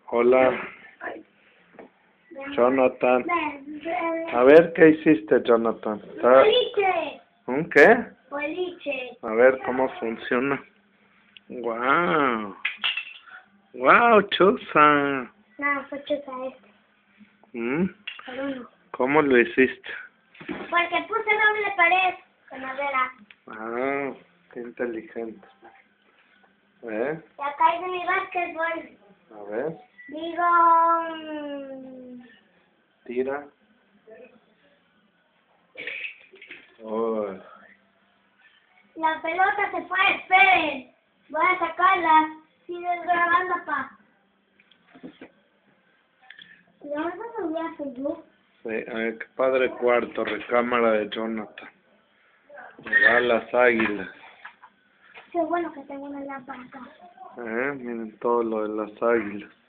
Hola, Jonathan. A ver, ¿qué hiciste, Jonathan? Boliche. ¿Un qué? Boliche. A ver cómo funciona. ¡Wow! ¡Wow, chusa! No, fue chusa este. ¿Mm? Por uno. ¿Cómo lo hiciste? Porque puse doble pared con madera. Ah, qué inteligente. ¿Eh? Y acá hice mi básquetbol. A ver, tira. Oh. La pelota se fue, esperen. Voy a sacarla. Sigue grabando, pa. ¿Le vas a subir a Facebook? Sí, qué padre cuarto, recámara de Jonathan. Me da las águilas. Qué bueno que tengo una lámpara acá. Miren todo lo de las águilas.